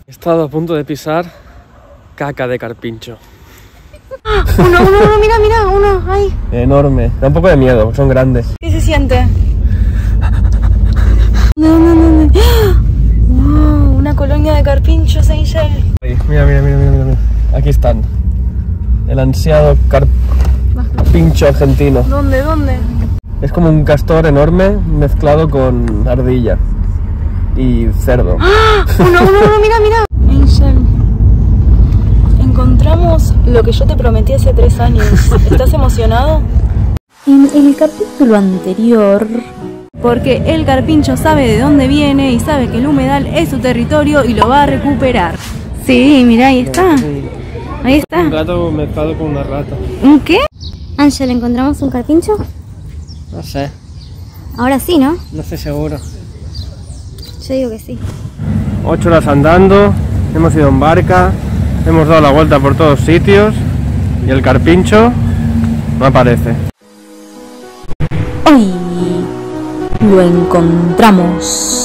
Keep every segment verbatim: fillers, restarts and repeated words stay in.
He estado a punto de pisar caca de carpincho. Uno, uno, uno, mira, mira, uno, ahí. Enorme. Da un poco de miedo, son grandes. ¿Qué se siente? No, no, no, no. Wow, una colonia de carpinchos, Angel. Ahí, mira, mira, mira, mira, mira. Aquí están. El ansiado carpincho argentino. ¿Dónde, dónde? Es como un castor enorme mezclado con ardilla y cerdo. ¡Ah! Uno, uno, uno, mira, mira. Angel, encontramos lo que yo te prometí hace tres años. ¿Estás emocionado? En el capítulo anterior, porque el carpincho sabe de dónde viene y sabe que el humedal es su territorio y lo va a recuperar. Sí, mira, ahí está. Ahí está. Un gato mezclado con una rata. ¿Un qué? Ángel, ¿encontramos un carpincho? No sé, Ahora sí, ¿no? no estoy seguro. Yo digo que sí. Ocho horas andando, hemos ido en barca, hemos dado la vuelta por todos sitios y el carpincho no aparece. Hoy lo encontramos.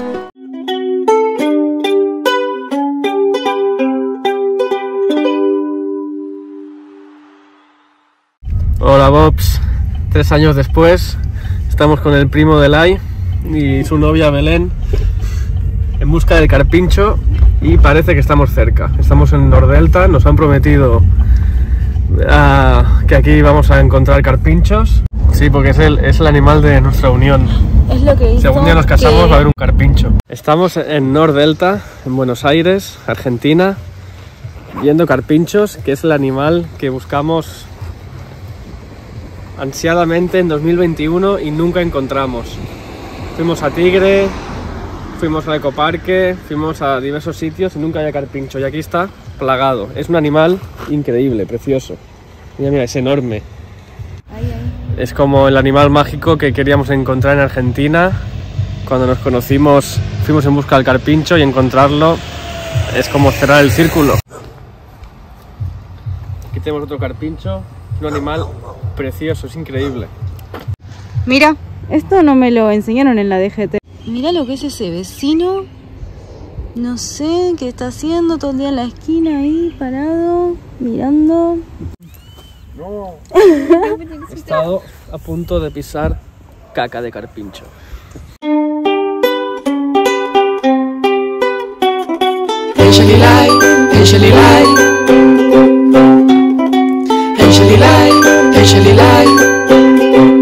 Hola Bobs, tres años después estamos con el primo de Lai y su novia Belén en busca del carpincho y parece que estamos cerca. Estamos en Nordelta, nos han prometido uh, que aquí vamos a encontrar carpinchos. Sí, porque es el, es el animal de nuestra unión. Es lo que hizo. Si algún día nos casamos que... va a haber un carpincho. Estamos en Nordelta, en Buenos Aires, Argentina, viendo carpinchos, que es el animal que buscamos ansiadamente en dos mil veintiuno y nunca encontramos. Fuimos a Tigre, fuimos al ecoparque, fuimos a diversos sitios y nunca había carpincho. Y aquí está plagado. Es un animal increíble, precioso. Mira, mira, es enorme. Ahí, ahí. Es como el animal mágico que queríamos encontrar en Argentina. Cuando nos conocimos, fuimos en busca del carpincho y encontrarlo es como cerrar el círculo. Aquí tenemos otro carpincho, un animal precioso, es increíble. Mira, esto no me lo enseñaron en la D G T. Mira lo que es ese vecino. No sé qué está haciendo todo el día en la esquina ahí, parado, mirando. No. He estado a punto de pisar caca de carpincho. Angel Lai, Angel Lai, Angel Lai, Angel Lai.